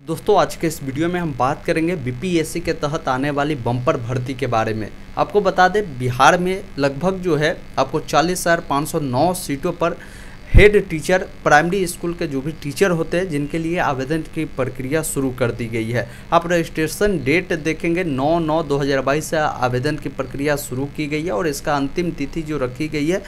दोस्तों आज के इस वीडियो में हम बात करेंगे बीपीएससी के तहत आने वाली बम्पर भर्ती के बारे में। आपको बता दें बिहार में लगभग जो है आपको 40,509 सीटों पर हेड टीचर प्राइमरी स्कूल के जो भी टीचर होते हैं जिनके लिए आवेदन की प्रक्रिया शुरू कर दी गई है। आप रजिस्ट्रेशन डेट देखेंगे 9/9/2022 से आवेदन की प्रक्रिया शुरू की गई है और इसका अंतिम तिथि जो रखी गई है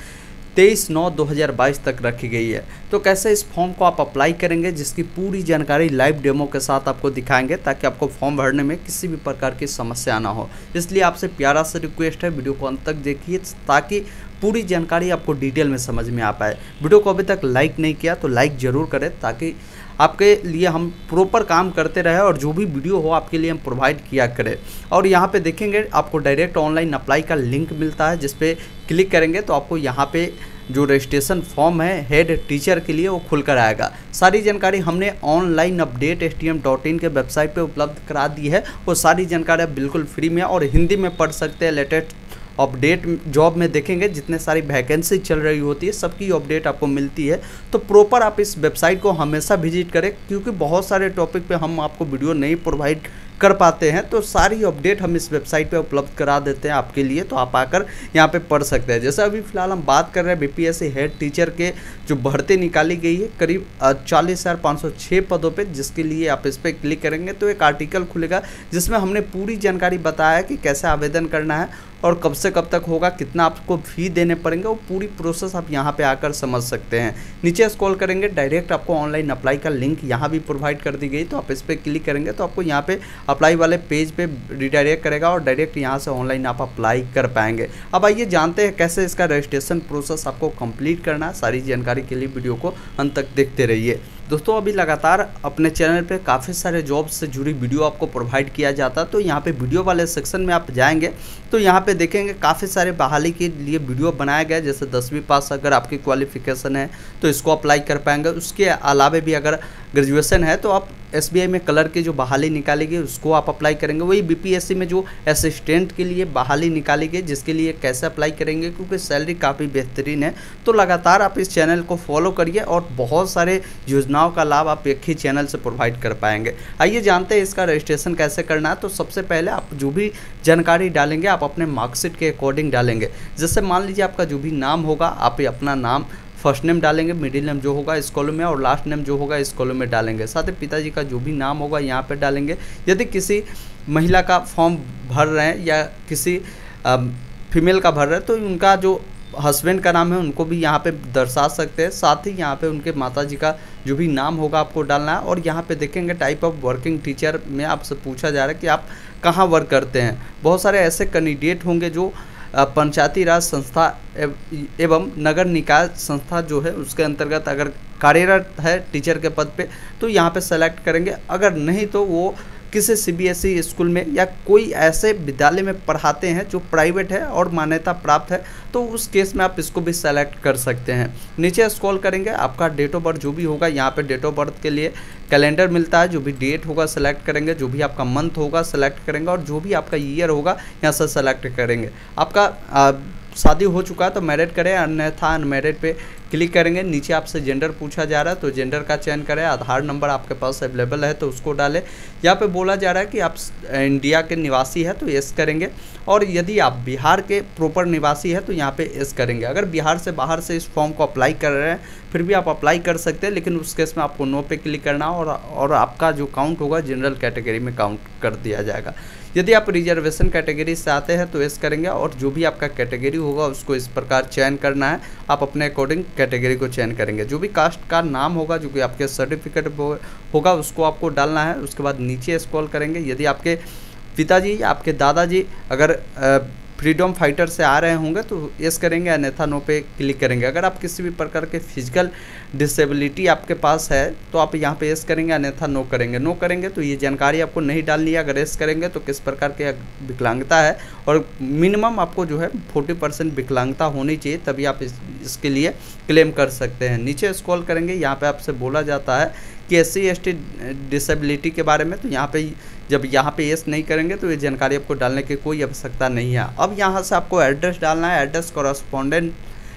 23/9/2022 तक रखी गई है। तो कैसे इस फॉर्म को आप अप्लाई करेंगे जिसकी पूरी जानकारी लाइव डेमो के साथ आपको दिखाएंगे ताकि आपको फॉर्म भरने में किसी भी प्रकार की समस्या ना हो। इसलिए आपसे प्यारा सा रिक्वेस्ट है वीडियो को अंत तक देखिए ताकि पूरी जानकारी आपको डिटेल में समझ में आ पाए। वीडियो को अभी तक लाइक नहीं किया तो लाइक ज़रूर करें ताकि आपके लिए हम प्रॉपर काम करते रहे और जो भी वीडियो हो आपके लिए हम प्रोवाइड किया करें। और यहाँ पे देखेंगे आपको डायरेक्ट ऑनलाइन अप्लाई का लिंक मिलता है, जिस पे क्लिक करेंगे तो आपको यहाँ पे जो रजिस्ट्रेशन फॉर्म है हेड टीचर के लिए वो खुल कर आएगा। सारी जानकारी हमने ऑनलाइन अपडेट stm.in के वेबसाइट पे उपलब्ध करा दी है। वो सारी जानकारी आप बिल्कुल फ्री में और हिंदी में पढ़ सकते हैं। लेटेस्ट अपडेट जॉब में देखेंगे जितने सारी वैकेंसी चल रही होती है सबकी अपडेट आपको मिलती है। तो प्रॉपर आप इस वेबसाइट को हमेशा विजिट करें क्योंकि बहुत सारे टॉपिक पे हम आपको वीडियो नहीं प्रोवाइड कर पाते हैं, तो सारी अपडेट हम इस वेबसाइट पे उपलब्ध करा देते हैं आपके लिए। तो आप आकर यहाँ पे पढ़ सकते हैं। जैसे अभी फिलहाल हम बात कर रहे हैं बीपीएससी हेड टीचर के जो भर्ती निकाली गई है करीब 40,506 पदों पे, जिसके लिए आप इस पर क्लिक करेंगे तो एक आर्टिकल खुलेगा जिसमें हमने पूरी जानकारी बताया है कि कैसे आवेदन करना है और कब से कब तक होगा, कितना आपको फ़ी देने पड़ेंगे, वो पूरी प्रोसेस आप यहाँ पे आकर समझ सकते हैं। नीचे स्क्रॉल करेंगे डायरेक्ट आपको ऑनलाइन अप्लाई का लिंक यहाँ भी प्रोवाइड कर दी गई, तो आप इस पर क्लिक करेंगे तो आपको यहाँ पे अप्लाई वाले पेज पे रिडायरेक्ट करेगा और डायरेक्ट यहाँ से ऑनलाइन आप अप्लाई कर पाएंगे। अब आइए जानते हैं कैसे इसका रजिस्ट्रेशन प्रोसेस आपको कंप्लीट करना है। सारी जानकारी के लिए वीडियो को अंत तक देखते रहिए। दोस्तों अभी लगातार अपने चैनल पे काफ़ी सारे जॉब से जुड़ी वीडियो आपको प्रोवाइड किया जाता है। तो यहाँ पे वीडियो वाले सेक्शन में आप जाएंगे तो यहाँ पे देखेंगे काफ़ी सारे बहाली के लिए वीडियो बनाया गया। जैसे 10वीं पास अगर आपकी क्वालिफिकेशन है तो इसको अप्लाई कर पाएंगे। उसके अलावा भी अगर ग्रेजुएशन है तो आप SBI में कलर की जो बहाली निकाली गई उसको आप अप्लाई करेंगे। वही बीपीएससी में जो असिस्टेंट के लिए बहाली निकाली गई जिसके लिए कैसे अप्लाई करेंगे क्योंकि सैलरी काफ़ी बेहतरीन है। तो लगातार आप इस चैनल को फॉलो करिए और बहुत सारे योजनाओं का लाभ आप एक ही चैनल से प्रोवाइड कर पाएंगे। आइए जानते हैं इसका रजिस्ट्रेशन कैसे करना है। तो सबसे पहले आप जो भी जानकारी डालेंगे आप अपने मार्कशीट के अकॉर्डिंग डालेंगे। जैसे मान लीजिए आपका जो भी नाम होगा आप अपना नाम फर्स्ट नेम डालेंगे, मिडिल नेम जो होगा इस कॉलम में और लास्ट नेम जो होगा इस कॉलम में डालेंगे। साथ ही पिताजी का जो भी नाम होगा यहाँ पे डालेंगे। यदि किसी महिला का फॉर्म भर रहे हैं या किसी फीमेल का भर रहे हैं तो उनका जो हस्बैंड का नाम है उनको भी यहाँ पे दर्शा सकते हैं। साथ ही यहाँ पे उनके माताजी का जो भी नाम होगा आपको डालना है। और यहाँ पे देखेंगे टाइप ऑफ वर्किंग टीचर में आपसे पूछा जा रहा है कि आप कहाँ वर्क करते हैं। बहुत सारे ऐसे कैंडिडेट होंगे जो पंचायती राज संस्था एवं नगर निकाय संस्था जो है उसके अंतर्गत अगर कार्यरत है टीचर के पद पे तो यहाँ पे सेलेक्ट करेंगे। अगर नहीं तो वो किसी CBSE स्कूल में या कोई ऐसे विद्यालय में पढ़ाते हैं जो प्राइवेट है और मान्यता प्राप्त है तो उस केस में आप इसको भी सेलेक्ट कर सकते हैं। नीचे स्क्रॉल करेंगे आपका डेट ऑफ बर्थ जो भी होगा यहाँ पे डेट ऑफ बर्थ के लिए कैलेंडर मिलता है। जो भी डेट होगा सेलेक्ट करेंगे, जो भी आपका मंथ होगा सेलेक्ट करेंगे और जो भी आपका ईयर होगा यहाँ से सेलेक्ट करेंगे। आपका शादी हो चुका है तो मैरिड करें, अन्यथा अनमैरिड पे क्लिक करेंगे। नीचे आपसे जेंडर पूछा जा रहा है तो जेंडर का चयन करें। आधार नंबर आपके पास अवेलेबल है तो उसको डालें। यहाँ पे बोला जा रहा है कि आप इंडिया के निवासी है तो यस करेंगे और यदि आप बिहार के प्रॉपर निवासी है तो यहाँ पे यस करेंगे। अगर बिहार से बाहर से इस फॉर्म को अप्लाई कर रहे हैं फिर भी आप अप्लाई कर सकते हैं, लेकिन उस केस में आपको नो पे क्लिक करना और आपका जो काउंट होगा जनरल कैटेगरी में काउंट कर दिया जाएगा। यदि आप रिजर्वेशन कैटेगरी से आते हैं तो यस करेंगे और जो भी आपका कैटेगरी होगा उसको इस प्रकार चयन करना है। आप अपने अकॉर्डिंग कैटेगरी को चयन करेंगे। जो भी कास्ट का नाम होगा जो कि आपके सर्टिफिकेट होगा उसको आपको डालना है। उसके बाद नीचे स्क्रॉल करेंगे। यदि आपके पिताजी या आपके दादाजी अगर फ्रीडम फाइटर से आ रहे होंगे तो यस करेंगे, अन्यथा नो पे क्लिक करेंगे। अगर आप किसी भी प्रकार के फिजिकल डिसेबिलिटी आपके पास है तो आप यहाँ पे यस करेंगे, अन्यथा नो करेंगे। नो करेंगे तो ये जानकारी आपको नहीं डालनी है। अगर यस करेंगे तो किस प्रकार की विकलांगता है और मिनिमम आपको जो है 40% विकलांगता होनी चाहिए तभी आप इसके लिए क्लेम कर सकते हैं। नीचे स्क्रॉल करेंगे। यहाँ पे आपसे बोला जाता है कि SC ST डिसेबिलिटी के बारे में, तो यहाँ पे जब यहाँ पे यस नहीं करेंगे तो ये जानकारी आपको डालने की कोई आवश्यकता नहीं है। अब यहाँ से आपको एड्रेस डालना है। एड्रेस कॉरस्पॉन्डेंट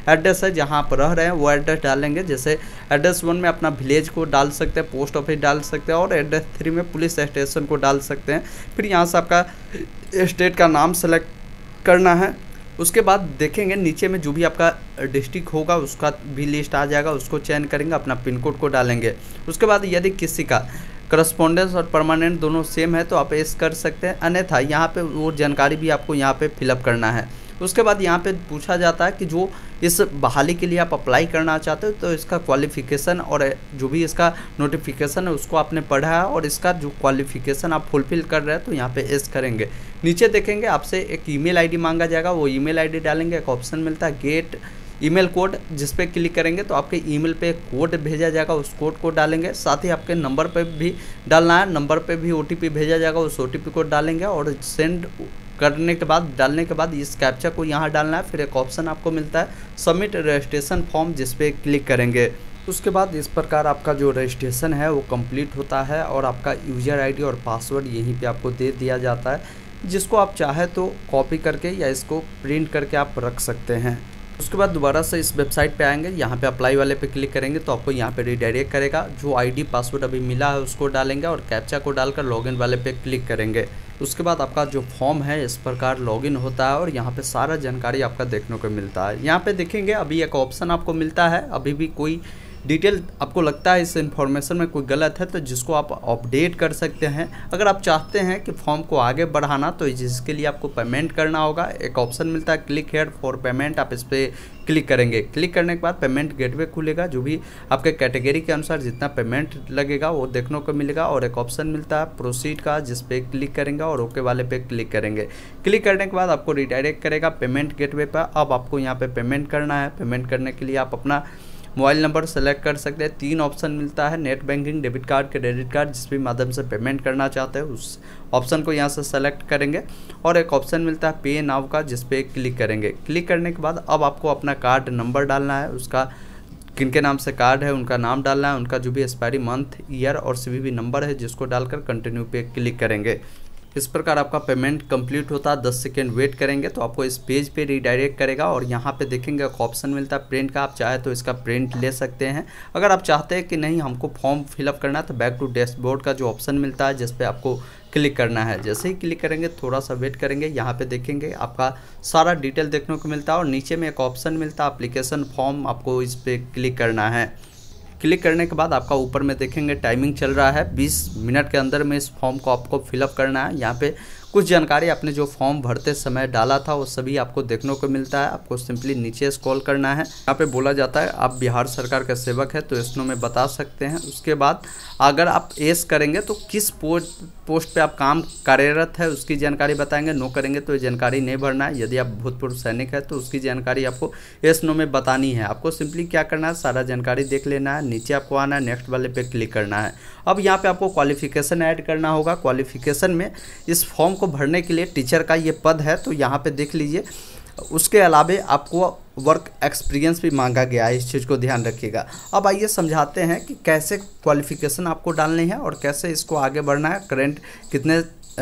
एड्रेस है जहाँ आप रह रहे हैं वो एड्रेस डालेंगे। जैसे एड्रेस 1 में अपना विलेज को डाल सकते हैं, पोस्ट ऑफिस डाल सकते हैं और एड्रेस 3 में पुलिस स्टेशन को डाल सकते हैं। फिर यहाँ से आपका स्टेट का नाम सेलेक्ट करना है। उसके बाद देखेंगे नीचे में जो भी आपका डिस्ट्रिक्ट होगा उसका भी लिस्ट आ जाएगा, उसको चयन करेंगे, अपना पिन कोड को डालेंगे। उसके बाद यदि किसी का करस्पॉन्डेंस और परमानेंट दोनों सेम है तो आप एस कर सकते हैं, अन्यथा यहाँ पे वो जानकारी भी आपको यहाँ पे फिलअप करना है। उसके बाद यहाँ पे पूछा जाता है कि जो इस बहाली के लिए आप अप्लाई करना चाहते हो तो इसका क्वालिफ़िकेशन और जो भी इसका नोटिफिकेशन है उसको आपने पढ़ा है और इसका जो क्वालिफ़िकेशन आप फुलफ़िल कर रहे हैं तो यहाँ पे एस करेंगे। नीचे देखेंगे आपसे एक ईमेल आईडी मांगा जाएगा, वो ईमेल आईडी डालेंगे। एक ऑप्शन मिलता है गेट ईमेल कोड, जिस पे क्लिक करेंगे तो आपके ईमेल पे कोड भेजा जाएगा, उस कोड को डालेंगे। साथ ही आपके नंबर पे भी डालना है, नंबर पे भी OTP भेजा जाएगा, उस OTP को डालेंगे और सेंड करने के बाद डालने के बाद इस कैप्चा को यहाँ डालना है। फिर एक ऑप्शन आपको मिलता है सबमिट रजिस्ट्रेशन फॉर्म, जिस पे क्लिक करेंगे। उसके बाद इस प्रकार आपका जो रजिस्ट्रेशन है वो कंप्लीट होता है और आपका यूज़र आईडी और पासवर्ड यहीं पे आपको दे दिया जाता है, जिसको आप चाहे तो कॉपी करके या इसको प्रिंट करके आप रख सकते हैं। उसके बाद दोबारा से इस वेबसाइट पे आएंगे, यहाँ पे अप्लाई वाले पे क्लिक करेंगे तो आपको यहाँ पे रिडायरेक्ट करेगा। जो आईडी पासवर्ड अभी मिला है उसको डालेंगे और कैप्चा को डालकर लॉगिन वाले पे क्लिक करेंगे। उसके बाद आपका जो फॉर्म है इस प्रकार लॉगिन होता है और यहाँ पे सारा जानकारी आपका देखने को मिलता है। यहाँ पे देखेंगे अभी एक ऑप्शन आपको मिलता है, अभी भी कोई डिटेल आपको लगता है इस इन्फॉर्मेशन में कोई गलत है तो जिसको आप अपडेट कर सकते हैं। अगर आप चाहते हैं कि फॉर्म को आगे बढ़ाना तो जिसके लिए आपको पेमेंट करना होगा। एक ऑप्शन मिलता है क्लिक हेयर फॉर पेमेंट, आप इस पर क्लिक करेंगे। क्लिक करने के बाद पेमेंट गेटवे खुलेगा, जो भी आपके कैटेगरी के अनुसार जितना पेमेंट लगेगा वो देखने को मिलेगा। और एक ऑप्शन मिलता है प्रोसीड का, जिस पे क्लिक करेंगे और ओके वाले पे क्लिक करेंगे। क्लिक करने के बाद आपको रिडायरेक्ट करेगा पेमेंट गेटवे पर। अब आपको यहाँ पे पेमेंट करना है। पेमेंट करने के लिए आप अपना मोबाइल नंबर सेलेक्ट कर सकते हैं। 3 ऑप्शन मिलता है, net banking, debit card, credit card, जिस भी माध्यम से पेमेंट करना चाहते हैं उस ऑप्शन को यहाँ से सेलेक्ट करेंगे। और एक ऑप्शन मिलता है पे नाउ का, जिस पे क्लिक करेंगे। क्लिक करने के बाद अब आपको अपना कार्ड नंबर डालना है, उसका किनके नाम से कार्ड है उनका नाम डालना है, उनका जो भी एक्सपायरी मंथ, ईयर और CVV नंबर है जिसको डालकर कंटिन्यू पे क्लिक करेंगे। इस प्रकार आपका पेमेंट कंप्लीट होता है। 10 सेकेंड वेट करेंगे तो आपको इस पेज पे रिडायरेक्ट करेगा और यहाँ पे देखेंगे एक ऑप्शन मिलता है प्रिंट का, आप चाहे तो इसका प्रिंट ले सकते हैं। अगर आप चाहते हैं कि नहीं हमको फॉर्म फिलअप करना है तो बैक टू डैशबोर्ड का जो ऑप्शन मिलता है जिस पे आपको क्लिक करना है। जैसे ही क्लिक करेंगे थोड़ा सा वेट करेंगे, यहाँ पे देखेंगे आपका सारा डिटेल देखने को मिलता है और नीचे में एक ऑप्शन मिलता है एप्लीकेशन फॉर्म, आपको इस पर क्लिक करना है। क्लिक करने के बाद आपका ऊपर में देखेंगे टाइमिंग चल रहा है, 20 मिनट के अंदर में इस फॉर्म को आपको फिलअप करना है। यहाँ पे कुछ जानकारी आपने जो फॉर्म भरते समय डाला था वो सभी आपको देखने को मिलता है। आपको सिंपली नीचे स्क्रॉल करना है। यहाँ पे बोला जाता है आप बिहार सरकार का सेवक है तो इसनो में बता सकते हैं। उसके बाद अगर आप एस करेंगे तो किस पोस्ट पे आप काम कार्यरत है उसकी जानकारी बताएंगे। नो करेंगे तो ये जानकारी नहीं भरना है। यदि आप भूतपूर्व सैनिक है तो उसकी जानकारी आपको एस नो में बतानी है। आपको सिंपली क्या करना है, सारा जानकारी देख लेना है, नीचे आपको आना है, नेक्स्ट वाले पे क्लिक करना है। अब यहाँ पे आपको क्वालिफिकेशन ऐड करना होगा। क्वालिफिकेशन में इस फॉर्म को भरने के लिए टीचर का ये पद है तो यहाँ पे देख लीजिए। उसके अलावे आपको वर्क एक्सपीरियंस भी मांगा गया है, इस चीज़ को ध्यान रखिएगा। अब आइए समझाते हैं कि कैसे क्वालिफिकेशन आपको डालनी है और कैसे इसको आगे बढ़ना है। करेंट कितने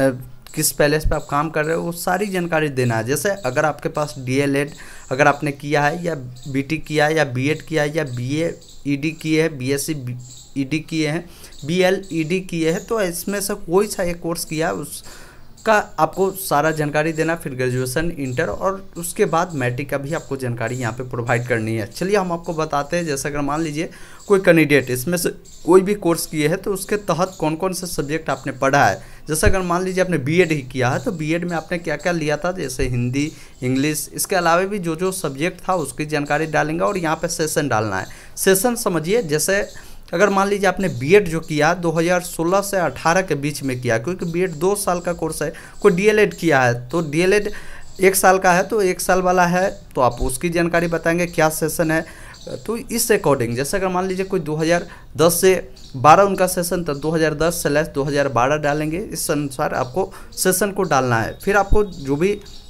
किस पैलेस पे आप काम कर रहे हो वो सारी जानकारी देना है। जैसे अगर आपके पास DLED अगर आपने किया है या BT किया है या B.Ed किया है या BA.ED किए हैं, BSc ED किए हैं, BL.ED किए हैं, तो इसमें से कोई सा एक कोर्स किया है उसका आपको सारा जानकारी देना। फिर ग्रेजुएशन, इंटर और उसके बाद मैट्रिक का भी आपको जानकारी यहाँ पे प्रोवाइड करनी है। चलिए हम आपको बताते हैं। जैसे अगर मान लीजिए कोई कैंडिडेट इसमें से कोई भी कोर्स किए हैं तो उसके तहत कौन कौन से सब्जेक्ट आपने पढ़ा है। जैसे अगर मान लीजिए आपने B.Ed ही किया है तो B.Ed में आपने क्या क्या लिया था, जैसे हिंदी, इंग्लिश, इसके अलावा भी जो जो सब्जेक्ट था उसकी जानकारी डालेंगे और यहाँ पे सेशन डालना है। सेशन समझिए, जैसे अगर मान लीजिए आपने B.Ed जो किया 2016 से 18 के बीच में किया, क्योंकि B.Ed 2 साल का कोर्स है। कोई DLED किया है तो DLED 1 साल का है तो 1 साल वाला है तो आप उसकी जानकारी बताएंगे क्या सेशन है। तो इस अकॉर्डिंग जैसे अगर मान लीजिए कोई 2010 से 12 उनका सेशन तो 2010/2012 डालेंगे। इस अनुसार आपको सेशन को डालना है। फिर आपको जो भी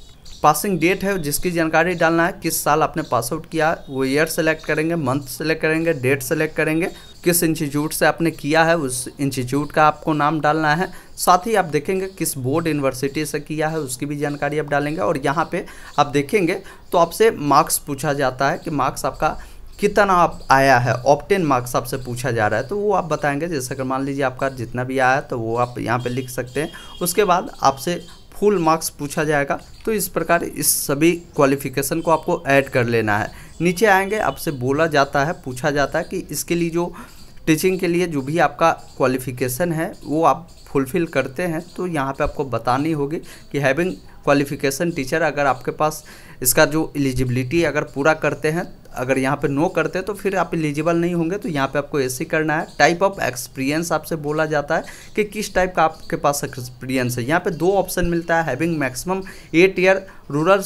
पासिंग डेट है जिसकी जानकारी डालना है, किस साल आपने पास आउट किया वो ईयर सेलेक्ट करेंगे, मंथ सेलेक्ट करेंगे, डेट सेलेक्ट करेंगे, किस इंस्टीट्यूट से आपने किया है उस इंस्टीट्यूट का आपको नाम डालना है। साथ ही आप देखेंगे किस बोर्ड यूनिवर्सिटी से किया है उसकी भी जानकारी आप डालेंगे। और यहाँ पे आप देखेंगे तो आपसे मार्क्स पूछा जाता है कि मार्क्स आपका कितना आप आया है, ऑप्टेन मार्क्स आपसे पूछा जा रहा है तो वो आप बताएंगे। जैसे अगर मान लीजिए आपका जितना भी आया है तो वो आप यहाँ पे लिख सकते हैं। उसके बाद आपसे फुल मार्क्स पूछा जाएगा। तो इस प्रकार इस सभी क्वालिफ़िकेशन को आपको ऐड कर लेना है। नीचे आएंगे आपसे बोला जाता है, पूछा जाता है कि इसके लिए जो टीचिंग के लिए जो भी आपका क्वालिफ़िकेशन है वो आप फुलफ़िल करते हैं तो यहाँ पे आपको बतानी होगी कि हैविंग क्वालिफ़िकेशन टीचर। अगर आपके पास इसका जो एलिजिबिलिटी अगर पूरा करते हैं, अगर यहाँ पे नो करते हैं तो फिर आप एलिजिबल नहीं होंगे। तो यहाँ पे आपको ऐसे करना है। टाइप ऑफ एक्सपीरियंस आपसे बोला जाता है कि किस टाइप का आपके पास एक्सपीरियंस है। यहाँ पे 2 ऑप्शन मिलता है, having maximum 8 year rural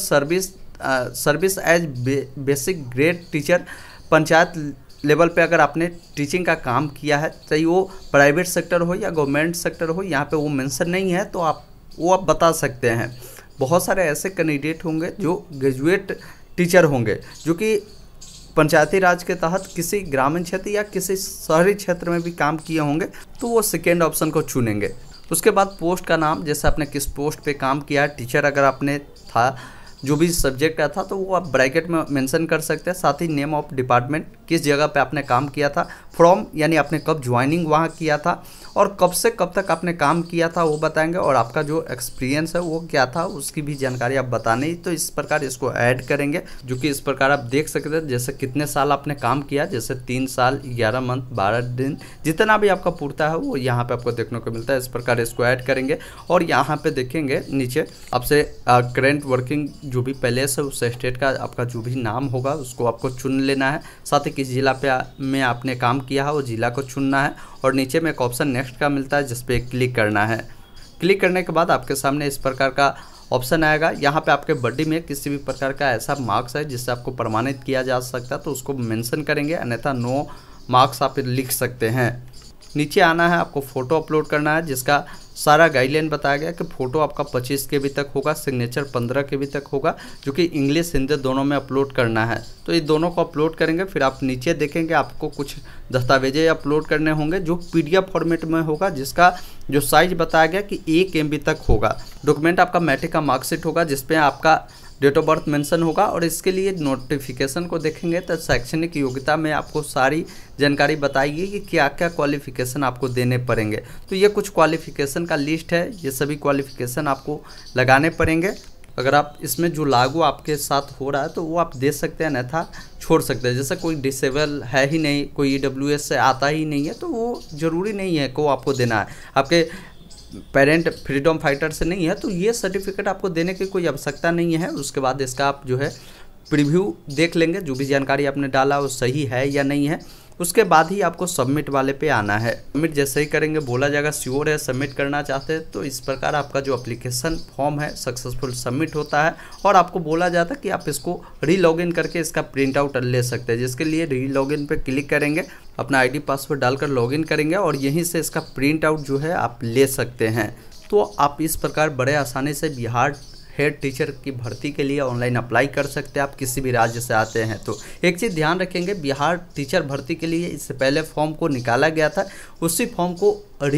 service as basic grade teacher. Panchayat level पे अगर आपने टीचिंग का काम किया है, चाहे वो प्राइवेट सेक्टर हो या गवर्नमेंट सेक्टर हो, यहाँ पे वो मेंशन नहीं है तो आप बता सकते हैं। बहुत सारे ऐसे कैंडिडेट होंगे जो ग्रेजुएट टीचर होंगे जो कि पंचायती राज के तहत किसी ग्रामीण क्षेत्र या किसी शहरी क्षेत्र में भी काम किए होंगे तो वो सेकेंड ऑप्शन को चुनेंगे। उसके बाद पोस्ट का नाम, जैसे आपने किस पोस्ट पे काम किया है, टीचर अगर आपने था जो भी सब्जेक्ट का था तो वो आप ब्रैकेट में मेंशन कर सकते हैं। साथ ही नेम ऑफ डिपार्टमेंट, किस जगह पे आपने काम किया था, फ्रॉम यानी आपने कब ज्वाइनिंग वहाँ किया था और कब से कब तक आपने काम किया था वो बताएंगे। और आपका जो एक्सपीरियंस है वो क्या था उसकी भी जानकारी आप बताने। तो इस प्रकार इसको ऐड करेंगे जो कि इस प्रकार आप देख सकते हैं। जैसे कितने साल आपने काम किया, जैसे 3 साल 11 मंथ 12 दिन जितना भी आपका पूर्ता है वो यहाँ पे आपको देखने को मिलता है। इस प्रकार इसको ऐड करेंगे और यहाँ पे देखेंगे नीचे आपसे करेंट वर्किंग जो भी पहले से उस स्टेट का आपका जो भी नाम होगा उसको आपको चुन लेना है। साथ ही किस जिला पे में आपने काम किया है वो जिला को चुनना है। और नीचे में एक ऑप्शन नेक्स्ट का मिलता है जिस पे क्लिक करना है। क्लिक करने के बाद आपके सामने इस प्रकार का ऑप्शन आएगा। यहाँ पे आपके बॉडी में किसी भी प्रकार का ऐसा मार्क्स है जिससे आपको प्रमाणित किया जा सकता है तो उसको मेंशन करेंगे, अन्यथा नो मार्क्स आप लिख सकते हैं। नीचे आना है, आपको फ़ोटो अपलोड करना है जिसका सारा गाइडलाइन बताया गया कि फ़ोटो आपका 25 KB तक होगा, सिग्नेचर 15 KB तक होगा जो कि इंग्लिश हिंदी दोनों में अपलोड करना है। तो ये दोनों को अपलोड करेंगे। फिर आप नीचे देखेंगे आपको कुछ दस्तावेजें अपलोड करने होंगे जो PDF फॉर्मेट में होगा जिसका जो साइज बताया गया कि 1 MB तक होगा। डॉक्यूमेंट आपका मैट्रिक का मार्कशीट होगा जिसपे आपका डेट ऑफ बर्थ मेंशन होगा। और इसके लिए नोटिफिकेशन को देखेंगे तो शैक्षणिक योग्यता में आपको सारी जानकारी बताइए कि क्या क्या क्वालिफ़िकेशन आपको देने पड़ेंगे। तो ये कुछ क्वालिफ़िकेशन का लिस्ट है, ये सभी क्वालिफ़िकेशन आपको लगाने पड़ेंगे। अगर आप इसमें जो लागू आपके साथ हो रहा है तो वो आप दे सकते हैं, अन्यथा छोड़ सकते हैं। जैसे कोई डिसेबल है ही नहीं, कोई EWS से आता ही नहीं है तो वो ज़रूरी नहीं है को आपको देना है। आपके पेरेंट फ्रीडम फाइटर से नहीं है तो ये सर्टिफिकेट आपको देने की कोई आवश्यकता नहीं है। उसके बाद इसका आप जो है प्रीव्यू देख लेंगे, जो भी जानकारी आपने डाला वो सही है या नहीं है। उसके बाद ही आपको सबमिट वाले पे आना है। सबमिट जैसे ही करेंगे बोला जाएगा श्योर है सबमिट करना चाहते हैं। तो इस प्रकार आपका जो एप्लीकेशन फॉर्म है सक्सेसफुल सबमिट होता है और आपको बोला जाता है कि आप इसको रीलॉगिन करके इसका प्रिंट आउट ले सकते हैं। जिसके लिए रीलॉगिन पे क्लिक करेंगे, अपना ID पासवर्ड डालकर लॉगिन करेंगे और यहीं से इसका प्रिंट आउट जो है आप ले सकते हैं। तो आप इस प्रकार बड़े आसानी से बिहार हेड टीचर की भर्ती के लिए ऑनलाइन अप्लाई कर सकते हैं। आप किसी भी राज्य से आते हैं तो एक चीज़ ध्यान रखेंगे, बिहार टीचर भर्ती के लिए इससे पहले फॉर्म को निकाला गया था, उसी फॉर्म को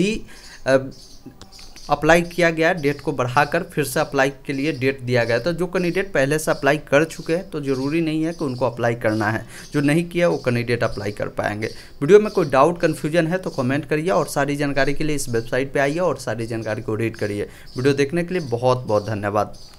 अप्लाई किया गया, डेट को बढ़ाकर फिर से अप्लाई के लिए डेट दिया गया। तो जो कैंडिडेट पहले से अप्लाई कर चुके हैं तो ज़रूरी नहीं है कि उनको अप्लाई करना है, जो नहीं किया वो कैंडिडेट अप्लाई कर पाएंगे। वीडियो में कोई डाउट कन्फ्यूजन है तो कमेंट करिए और सारी जानकारी के लिए इस वेबसाइट पे आइए और सारी जानकारी को रीड करिए। वीडियो देखने के लिए बहुत बहुत धन्यवाद।